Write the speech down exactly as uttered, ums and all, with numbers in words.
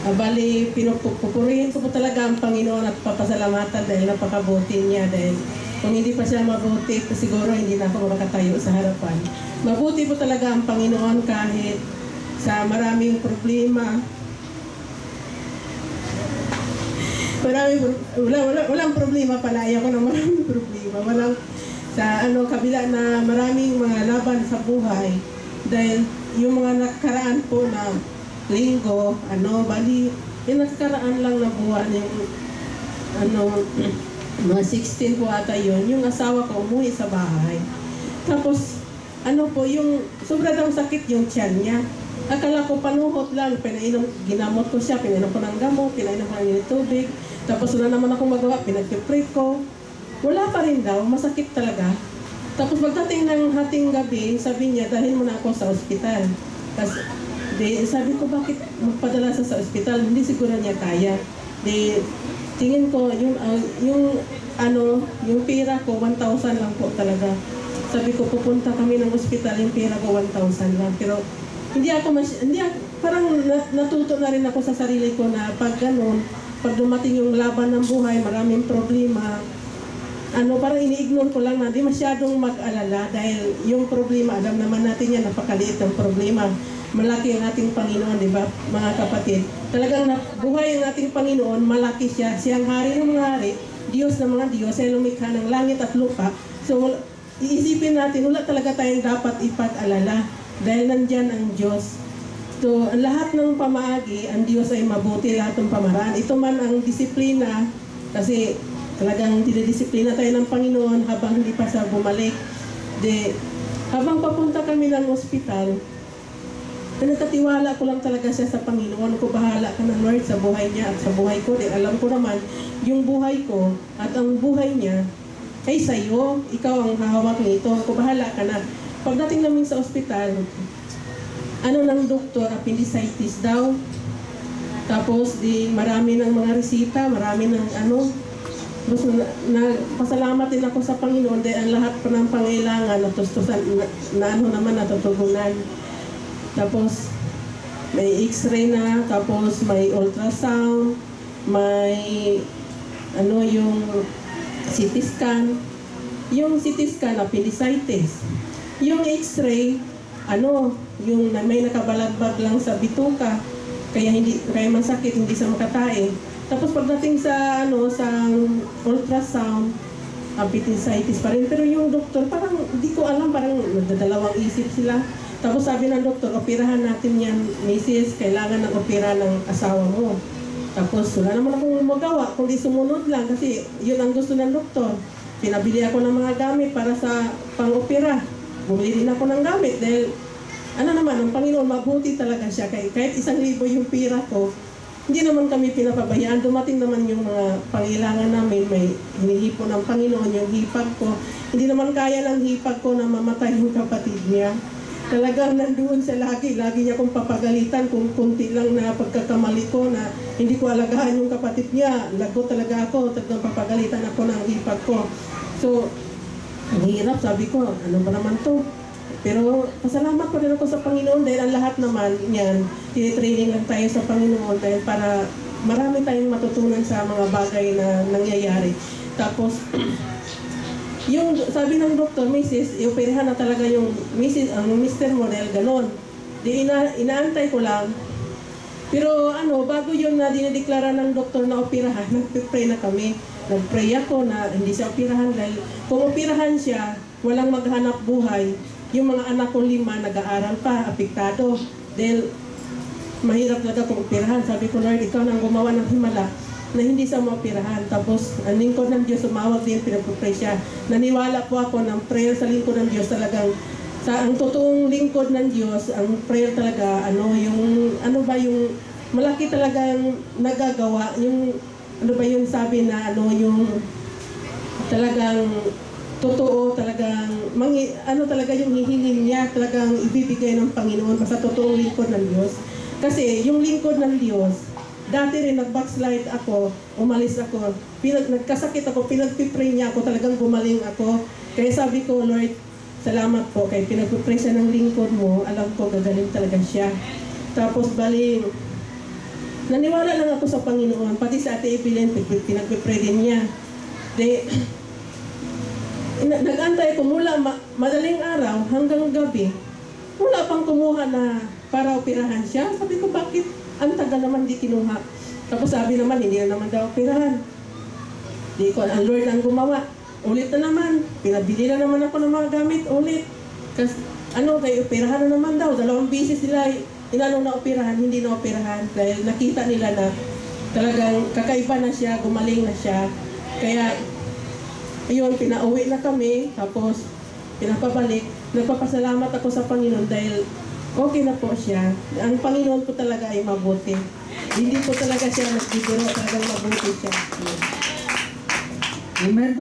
Uh, bali, pinupupurihin ko po talaga ang Panginoon at papasalamatan dahil napakabuti niya. Dahil kung hindi pa siya mabuti, siguro hindi na ako makatayo sa harapan. Mabuti po talaga ang Panginoon kahit sa maraming problema. Maraming, wala, wala, walang problema pala. Ayaw ko ng maraming problema. Walang, sa ano, kabila na maraming mga laban sa buhay. Dahil yung mga nakaraan po na linggo, ano, bali, yung nakaraan lang na buwan, yung, ano, mga sixteen po ata yun, yung asawa ko umuwi sa bahay. Tapos, ano po, yung sobra daw sakit yung tiyan niya. Akala ko panuhot lang, pinainom, ginamot ko siya, pinainom ko ng gamot, pinainom ko ng tubig. Tapos wala naman akong magawa, pinag-pray ko. Wala pa rin daw, masakit talaga. Tapos pagdating ng hating gabi, sabi niya, dalhin mo na ako sa ospital. Tapos, de, sabi ko, bakit magpadala sa sa ospital? Hindi siguro niya kaya. De, tingin ko, yung, uh, yung, ano, yung pera ko, one thousand lang po talaga. Sabi ko, pupunta kami ng ospital, yung pera ko, one thousand lang. Pero, hindi ako, mas, hindi ako, parang natuto na rin ako sa sarili ko na pag ganun, pag dumating yung laban ng buhay, maraming problema, ano, parang ini-ignore ko lang na di masyadong mag-alala dahil yung problema, alam naman natin yan, napakaliit ng problema. Malaki ang ating Panginoon, di ba, mga kapatid? Talagang buhay ang ating Panginoon, malaki siya. Siyang hari ng mga hari, Diyos ng mga Diyos, siya lumikha ng langit at lupa. So, iisipin natin, wala talaga tayong dapat ipag-alala dahil nandyan ang Diyos. So, lahat ng pamaagi, ang Diyos ay mabuti, lahat ng pamaraan. Ito man ang disiplina, kasi talagang dinidisiplina tayo ng Panginoon habang hindi pa siya bumalik. De, habang papunta kami ng ospital, pinagkatiwala ko lang talaga siya sa Panginoon. Ko bahala ka na, Lord, sa buhay niya at sa buhay ko. De, alam ko naman, yung buhay ko at ang buhay niya ay sa'yo. Ikaw ang hahawak nito. Ko bahala ka na. Pagdating namin sa ospital, ano ng doktor, appendicitis daw. Tapos, di, marami ng mga resita, marami ng ano. Tapos, na, na, pasalamat din ako sa Panginoon dahil ang lahat pa ng pangailangan natustusan, na, na ano naman natutugunan. Tapos, may x-ray na, tapos may ultrasound, may ano yung C T scan. Yung C T scan, appendicitis. Yung x-ray, ano, yung may nakabalagbag lang sa bituka, kaya hindi kaya masakit, hindi sa makatae. Tapos pagdating sa ano sa ultrasound, appendicitis pa rin. Pero yung doktor, parang hindi ko alam, parang nagdadalawang isip sila. Tapos sabi ng doktor, operahan natin yan, misis, kailangan ng opera ng asawa mo. Tapos wala naman akong magawa, kundi sumunod lang kasi yun ang gusto ng doktor. Pinabili ako ng mga gamit para sa pang-opera. Bumili din ako ng gamit dahil ano naman, ang Panginoon, mabuti talaga siya. Kahit, kahit isang libo yung pira ko, hindi naman kami pinapabayaan. Dumating naman yung mga pangailangan namin, may hinihipo ng Panginoon, yung hipag ko. Hindi naman kaya ng hipag ko na mamatay yung kapatid niya. Talagang nandoon siya lagi. Lagi niya kong papagalitan kung kunti lang na pagkakamali ko na hindi ko alagahan yung kapatid niya. Lagot talaga ako. Talagang papagalitan ako ng hipag ko. So, ang hirap, sabi ko, ano ba naman to? Pero pasalamat pa rin ako sa Panginoon dahil ang lahat naman yan, tinitraining lang tayo sa Panginoon dahil para marami tayong matutunan sa mga bagay na nangyayari. Tapos, yung sabi ng doktor, Missus, ioperahan na talaga yung Missus, ang Mister Model, ganon. Di ina, inaantay ko lang. Pero ano, bago yun na dinideklara ng doktor na operahan, nag-pray na kami. Nag-pray ako na hindi siya operahan dahil kung operahan siya, walang maghanap buhay. Yung mga anak ko lima, nag-aaral pa, apektado. Dahil mahirap talaga kung operahan. Sabi ko, Lord, ikaw nang gumawa ng himala na hindi sa maoperahan. Tapos, ang lingkod ng Diyos, sumawag din, pinag-pray siya. Naniwala po ako ng prayer sa lingkod ng Diyos talagang sa ang totoong lingkod ng Diyos, ang prayer talaga, ano, yung, ano ba yung, malaki talagang nagagawa, yung, ano ba yung sabi na, ano, yung, talagang, totoo, talagang, mangi, ano talaga yung hihingin niya, talagang ibibigay ng Panginoon sa totoong lingkod ng Diyos. Kasi yung lingkod ng Diyos, dati rin nag-backslide ako, umalis ako, pinag, nagkasakit ako, pinag-pray niya ako, talagang gumaling ako. Kaya sabi ko, Lord, salamat po, kaya pinag-pray siya ng lingkod mo, alam ko gagaling talaga siya. Tapos bali, naniwala lang ako sa Panginoon, pati sa Ate Evelyn, pinagpipray din niya. De, nag-antay ko mula ma madaling araw hanggang gabi. Wala pang kumuha na para operahan siya. Sabi ko, bakit? Ang tagal naman di kinuha. Tapos sabi naman, hindi na naman daw operahan. Di ko, ang Lord ang gumawa. Ulit na naman. Pinabili na naman ako ng mga gamit. Ulit. Kasi, ano, kay operahan na naman daw. Dalawang bisis nila, inano na operahan, hindi na operahan. Dahil nakita nila na talagang kakaiba na siya, gumaling na siya. Kaya, ayun, pinauwi na kami. Tapos, pinapabalik. Nagpapasalamat ako sa Panginoon dahil okay na po siya. Ang Panginoon po talaga ay mabuti. Hindi po talaga siya nagbibiro, talagang mabuti siya. Amen.